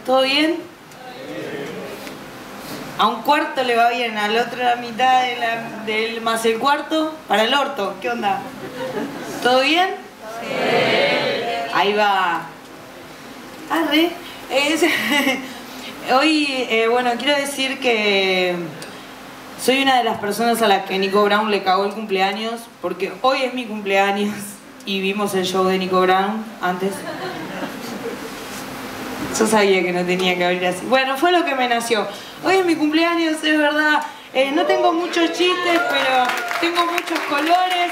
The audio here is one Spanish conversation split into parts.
¿Todo bien? A un cuarto le va bien, al otro la mitad del más el cuarto, para el orto. ¿Qué onda? ¿Todo bien? Sí. Ahí va. Arre. Hoy, bueno, quiero decir que soy una de las personas a las que Nico Brown le cagó el cumpleaños, porque hoy es mi cumpleaños y vimos el show de Nico Brown antes. Yo sabía que no tenía que abrir así. Bueno, fue lo que me nació. Hoy es mi cumpleaños, es verdad. No tengo muchos chistes, pero tengo muchos colores.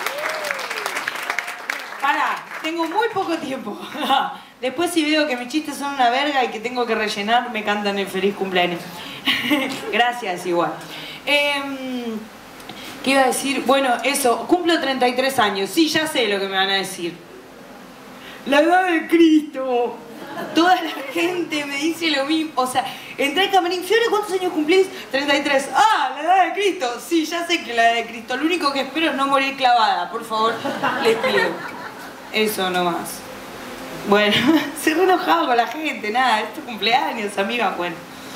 Pará, tengo muy poco tiempo. Después si veo que mis chistes son una verga y que tengo que rellenar, me cantan el feliz cumpleaños. Gracias, igual. ¿Qué iba a decir? Bueno, eso, cumplo 33 años. Sí, ya sé lo que me van a decir. La edad de Cristo. Toda la gente me dice lo mismo. O sea, entré al camarín. Fiore, ¿cuántos años cumplís? 33. Ah, la edad de Cristo. Sí, ya sé que la edad de Cristo. Lo único que espero es no morir clavada. Por favor, les pido. Eso nomás. Bueno, se re enojado con la gente. Nada, es tu cumpleaños, amiga. Bueno.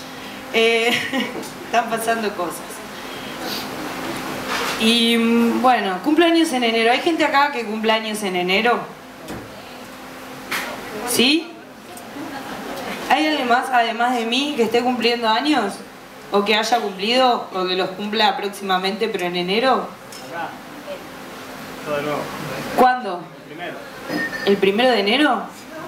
Están pasando cosas. Y bueno, cumpleaños en enero. ¿Hay gente acá que cumpleaños en enero? ¿Sí? ¿Hay alguien más, además de mí, que esté cumpliendo años? ¿O que haya cumplido? ¿O que los cumpla próximamente, pero en enero? Acá. Todo de nuevo. ¿Cuándo? El primero. ¿El 1 de enero?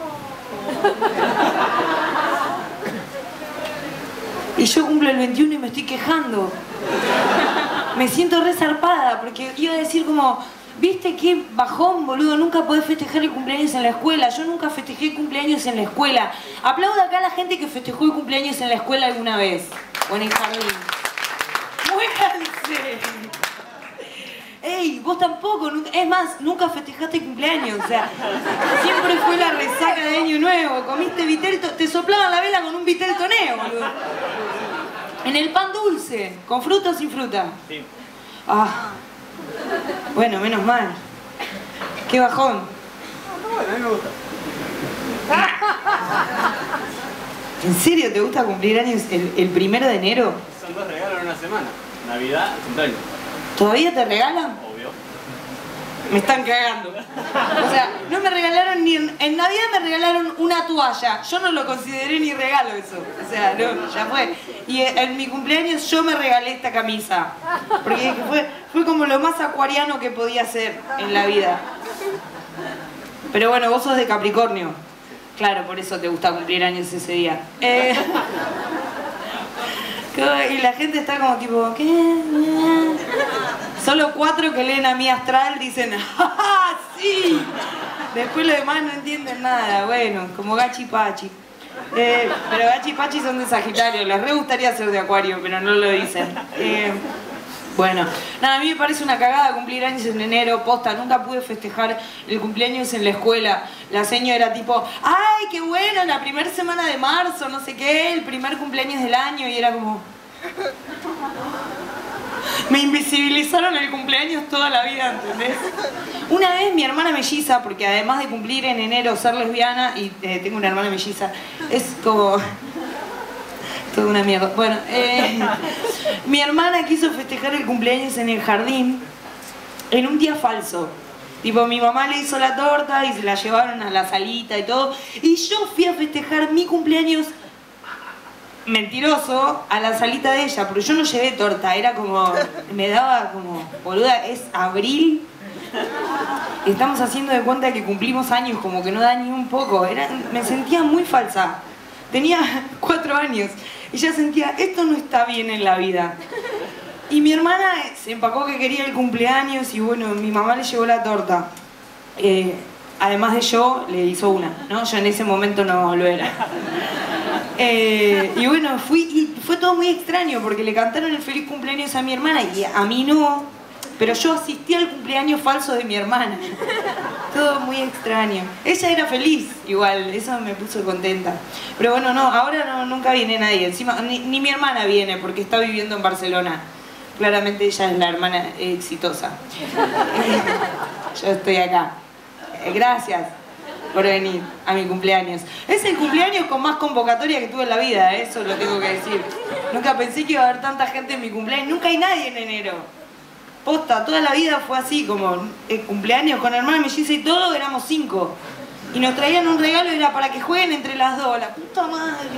Y yo cumplo el 21 y me estoy quejando. Me siento re zarpada, porque iba a decir como... ¿Viste qué bajón, boludo? Nunca podés festejar el cumpleaños en la escuela. Yo nunca festejé cumpleaños en la escuela. Aplauda acá a la gente que festejó el cumpleaños en la escuela alguna vez. O en el jardín. ¡Muéranse! ¡Ey! Vos tampoco. Es más, nunca festejaste cumpleaños. O sea, siempre fue la resaca de Año Nuevo. Comiste vitel... Te soplaban la vela con un vitel toneo, boludo. En el pan dulce. ¿Con fruta o sin fruta? Sí. Ah... Bueno, menos mal. Qué bajón. Bueno, a mí me gusta. ¿En serio te gusta cumplir años el 1 de enero? Son 2 regalos en una semana. Navidad, cumpleaños. ¿Todavía te regalan? Obvio. Me están cagando. O sea, no me regalaron ni... En Navidad me regalaron una toalla. Yo no lo consideré ni regalo eso. O sea, no, ya fue. Y en mi cumpleaños yo me regalé esta camisa. Porque fue como lo más acuariano que podía ser en la vida. Pero bueno, vos sos de Capricornio. Claro, por eso te gusta cumplir años ese día. Y la gente está como tipo, ¿qué? Solo 4 que leen a mi astral dicen, ¡ah, sí! Después los demás no entienden nada. Bueno, como Gachi Pachi. Pero Gachi Pachi son de Sagitario. Les re gustaría ser de Acuario, pero no lo dicen. Bueno, nada, a mí me parece una cagada cumplir años en enero, posta, nunca pude festejar el cumpleaños en la escuela. La señora era tipo, ¡ay, qué bueno! La primera semana de marzo, no sé qué, el primer cumpleaños del año, y era como... Me invisibilizaron el cumpleaños toda la vida, ¿entendés? Una vez mi hermana melliza, porque además de cumplir en enero, ser lesbiana, y tengo una hermana melliza, es como... toda una mierda. Bueno, mi hermana quiso festejar el cumpleaños en el jardín en un día falso. Tipo, mi mamá le hizo la torta y se la llevaron a la salita y todo. Y yo fui a festejar mi cumpleaños mentiroso a la salita de ella, pero yo no llevé torta, era como... Me daba como... Boluda, es abril. Estamos haciendo de cuenta que cumplimos años, como que no da ni un poco. Me sentía muy falsa. Tenía 4 años. Y ya sentía, esto no está bien en la vida. Y mi hermana se empacó que quería el cumpleaños y bueno, mi mamá le llevó la torta. Además de yo, le hizo una, ¿no? Yo en ese momento no lo era. Y bueno, fui y fue todo muy extraño porque le cantaron el feliz cumpleaños a mi hermana y a mí no. Pero yo asistí al cumpleaños falso de mi hermana. Todo muy extraño. Ella era feliz, igual, eso me puso contenta. Pero bueno, no, ahora no, nunca viene nadie. Encima, ni mi hermana viene porque está viviendo en Barcelona. Claramente ella es la hermana exitosa. Yo estoy acá. Gracias. por venir a mi cumpleaños. Es el cumpleaños con más convocatoria que tuve en la vida, eso lo tengo que decir. Nunca pensé que iba a haber tanta gente en mi cumpleaños. Nunca hay nadie en enero. Posta, toda la vida fue así, como el cumpleaños con hermana melliza y todo, éramos 5. Y nos traían un regalo y era para que jueguen entre las dos. La puta madre.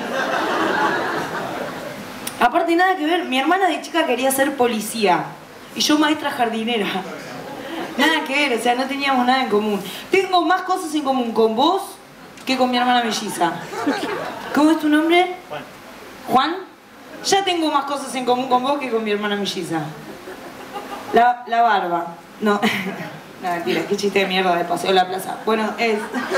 Aparte, nada que ver, mi hermana de chica quería ser policía y yo maestra jardinera. Nada que ver, o sea, no teníamos nada en común. Tengo más cosas en común con vos que con mi hermana melliza. ¿Cómo es tu nombre? Juan. ¿Juan? Ya tengo más cosas en común con vos que con mi hermana melliza. La barba. No, no, mentira, qué chiste de mierda de Paseo La Plaza. Bueno, es...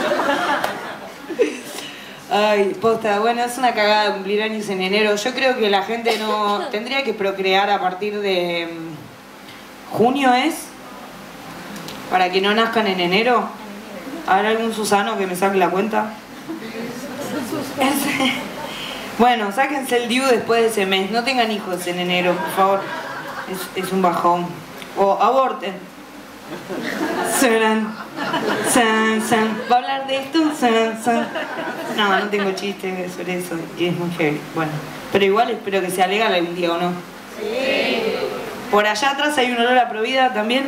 Ay, posta, bueno, es una cagada cumplir años en enero. Yo creo que la gente no... Tendría que procrear a partir de... ¿Junio es? Para que no nazcan en enero. ¿Habrá algún Susano que me saque la cuenta? Bueno, sáquense el DIU después de ese mes. No tengan hijos en enero, por favor. Es un bajón. O aborten. ¿Va a hablar de esto? No, no tengo chiste sobre eso. Y es muy heavy. Bueno, pero igual espero que sea legal algún día, ¿o no? Sí. Por allá atrás hay un olor a Provida también.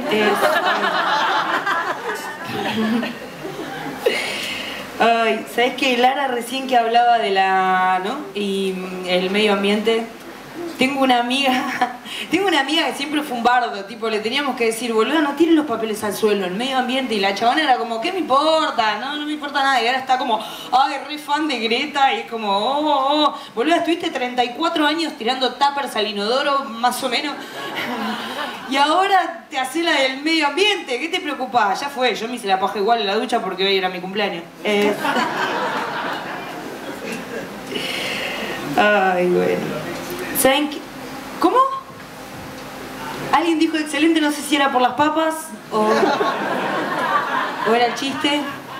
Ay, ¿sabés qué? Lara recién que hablaba de ¿no? Y el medio ambiente. Tengo una amiga que siempre fue un bardo, tipo, le teníamos que decir, boludo, no tires los papeles al suelo, el medio ambiente, y la chabona era como, ¿qué me importa? No me importa nada, y ahora está como, ay, re fan de Greta, y es como, oh, boludo, estuviste 34 años tirando tuppers al inodoro, más o menos, y ahora te haces la del medio ambiente, ¿qué te preocupa? Ya fue, yo me hice la paja igual en la ducha porque hoy era mi cumpleaños. Ay, bueno. ¿Saben qué? ¿Cómo? Alguien dijo excelente, no sé si era por las papas o era el chiste.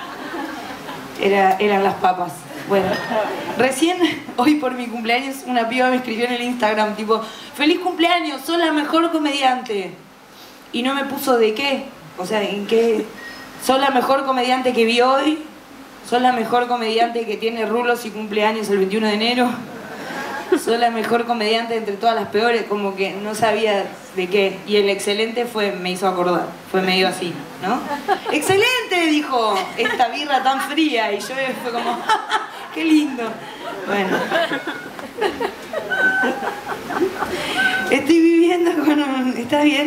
Eran las papas. Bueno, recién, hoy por mi cumpleaños, una piba me escribió en el Instagram, tipo, feliz cumpleaños, sos la mejor comediante. Y no me puso de qué, o sea, en qué. Sos la mejor comediante que vi hoy, sos la mejor comediante que tiene rulos y cumpleaños el 21 de enero. Soy la mejor comediante entre todas las peores, como que no sabía de qué. Y el excelente me hizo acordar, fue medio así, ¿no? ¡Excelente! Dijo, esta birra tan fría. Y yo fue como, ¡qué lindo! Bueno. Estoy viviendo con un... ¿Estás bien?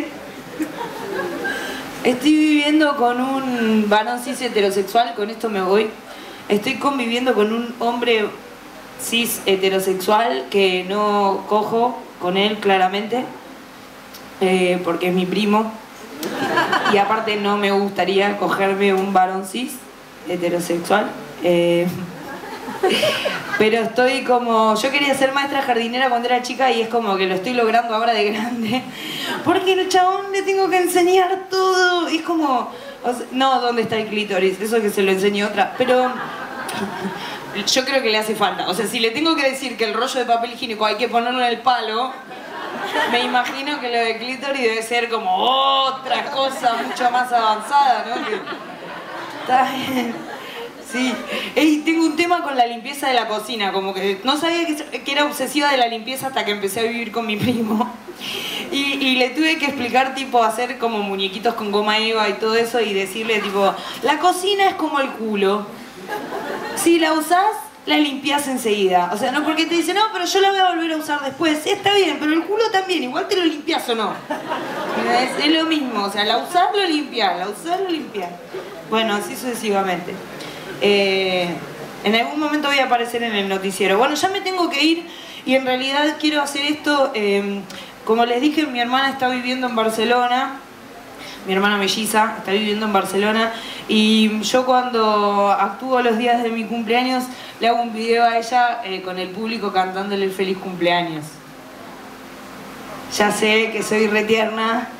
Estoy viviendo con un varón cis heterosexual, con esto me voy. Estoy conviviendo con un hombre cis heterosexual que no cojo con él claramente porque es mi primo y aparte no me gustaría cogerme un varón cis heterosexual pero estoy como... Yo quería ser maestra jardinera cuando era chica y es como que lo estoy logrando ahora de grande porque el chabón le tengo que enseñar todo, es como... O sea, no, ¿dónde está el clítoris? Eso que se lo enseñé otra, pero... Yo creo que le hace falta. O sea, si le tengo que decir que el rollo de papel higiénico hay que ponerlo en el palo, me imagino que lo de clítoris debe ser como otra cosa mucho más avanzada, ¿no? Que... Está bien. Sí. Tengo un tema con la limpieza de la cocina, como que no sabía que era obsesiva de la limpieza hasta que empecé a vivir con mi primo. Y le tuve que explicar, tipo, hacer como muñequitos con goma eva y todo eso y decirle, tipo, la cocina es como el culo. Si la usás, la limpias enseguida. O sea, no porque te dicen, no, pero yo la voy a volver a usar después. Sí, está bien, pero el culo también. Igual te lo limpias o no. Es lo mismo. O sea, la usás, lo limpias. La usás, lo limpias. Bueno, así sucesivamente. En algún momento voy a aparecer en el noticiero. Bueno, ya me tengo que ir y en realidad quiero hacer esto. Como les dije, mi hermana está viviendo en Barcelona. Mi hermana melliza está viviendo en Barcelona y yo cuando actúo los días de mi cumpleaños le hago un video a ella con el público cantándole el feliz cumpleaños. Ya sé que soy re tierna,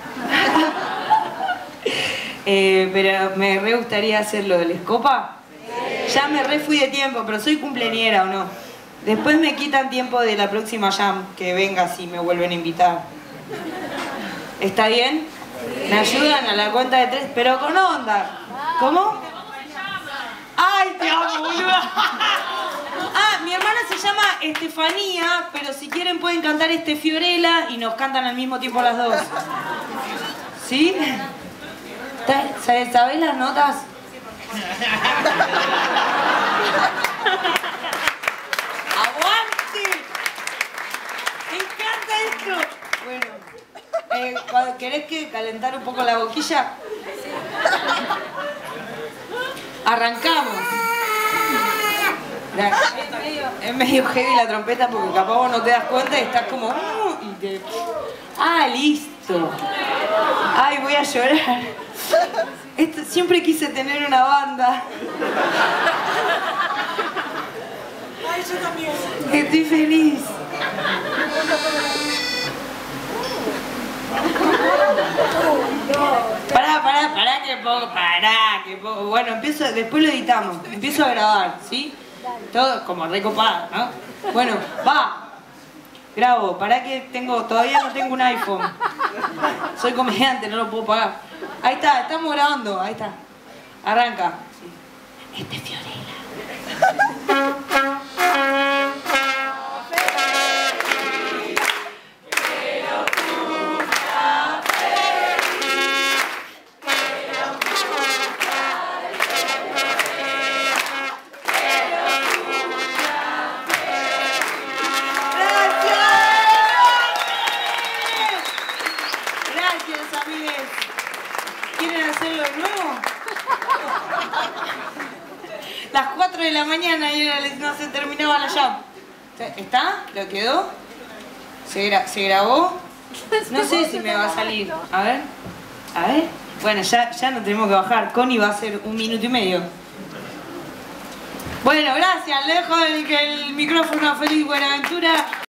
pero me re gustaría hacerlo. ¿Les copa? Ya me re fui de tiempo, pero soy cumpleañera o no. Después me quitan tiempo de la próxima jam, que venga si me vuelven a invitar. ¿Está bien? ¿Me ayudan a la cuenta de 3? Pero con onda. ¿Cómo? Ah, ¡Ay, te amo, boluda! Ah, mi hermana se llama Estefanía, pero si quieren pueden cantar Fiorella y nos cantan al mismo tiempo las dos. ¿Sí? ¿Sabés las notas? ¡Aguante! ¡Me encanta esto! Bueno, ¿querés que calentar un poco la boquilla? Arrancamos. Es medio heavy la trompeta porque capaz vos no te das cuenta y estás como... y te... Ah, listo. Ay, voy a llorar. Siempre quise tener una banda. Ay, yo también. Estoy feliz. Pará que poco. Bueno, después lo editamos. Empiezo a grabar, ¿sí? Todo como recopada, ¿no? Bueno, va. Grabo, pará que todavía no tengo un iPhone. Soy comediante, no lo puedo pagar. Ahí está, estamos grabando, ahí está. Arranca. Sí. Fiorella. ¿Quieren hacerlo de nuevo? Las 4 de la mañana y no se terminaba la jam. ¿Está? ¿Lo quedó? ¿Se grabó? No sé si me va a salir. A ver. A ver. Bueno, ya no tenemos que bajar. Connie va a hacer 1 minuto y medio. Bueno, gracias. Le dejo el micrófono a Feliz Buenaventura.